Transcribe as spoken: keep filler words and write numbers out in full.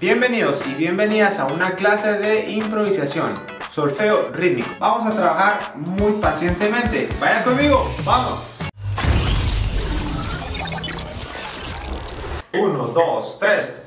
Bienvenidos y bienvenidas a una clase de improvisación, solfeo rítmico. Vamos a trabajar muy pacientemente. Vayan conmigo, vamos. Uno, dos, tres.